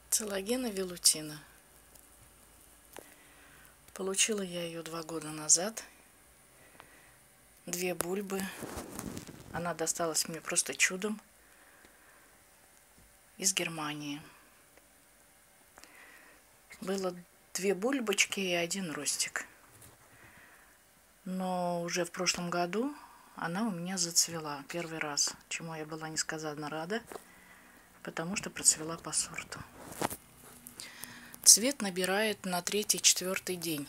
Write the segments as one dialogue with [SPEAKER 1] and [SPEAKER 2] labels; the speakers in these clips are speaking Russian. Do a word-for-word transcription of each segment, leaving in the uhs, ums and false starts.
[SPEAKER 1] Целогена велутина. Получила я ее два года назад. Две бульбы. Она досталась мне просто чудом из Германии. Было две бульбочки и один ростик. Но уже в прошлом году она у меня зацвела первый раз, чему я была несказанно рада, потому что процвела по сорту. Цвет набирает на третий-четвертый день.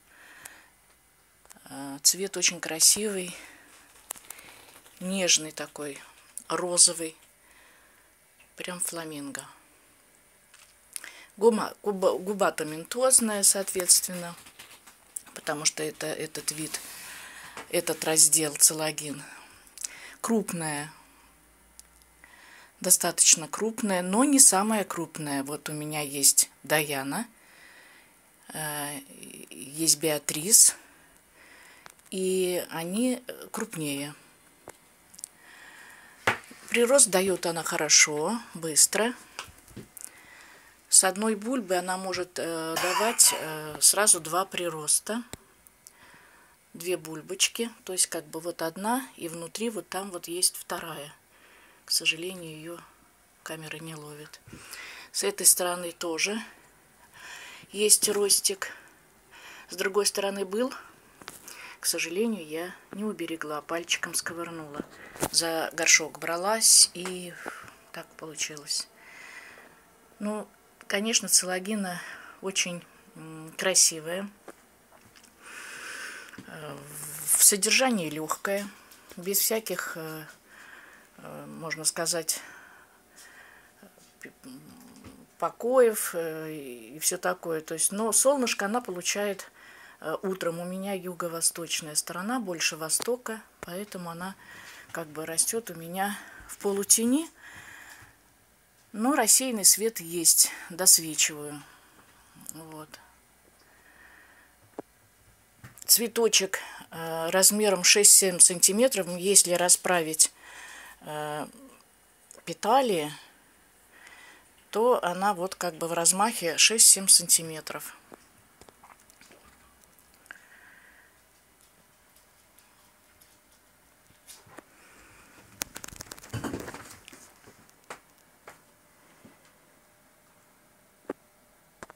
[SPEAKER 1] Цвет очень красивый, нежный такой, розовый, прям фламинго. Губа, губа, губа томентозная, соответственно, потому что это, этот вид, этот раздел целогин крупная, достаточно крупная, но не самая крупная. Вот у меня есть Даяна, есть Беатрис, и они крупнее. Прирост дает она хорошо, быстро. С одной бульбы она может э, давать э, сразу два прироста. Две бульбочки. То есть как бы вот одна, и внутри вот там вот есть вторая. К сожалению, ее камера не ловит. С этой стороны тоже есть ростик. С другой стороны был. К сожалению, я не уберегла, пальчиком сковырнула. За горшок бралась, и так получилось. Ну, конечно, целогена очень красивая. В содержании легкая, без всяких, можно сказать, покоев и все такое. То есть, но солнышко она получает утром. У меня юго-восточная сторона, больше востока, поэтому она как бы растет у меня в полутени. Но рассеянный свет есть, досвечиваю. Вот. Цветочек э, размером шесть-семь сантиметров, если расправить э, петали, то она вот как бы в размахе шесть-семь сантиметров.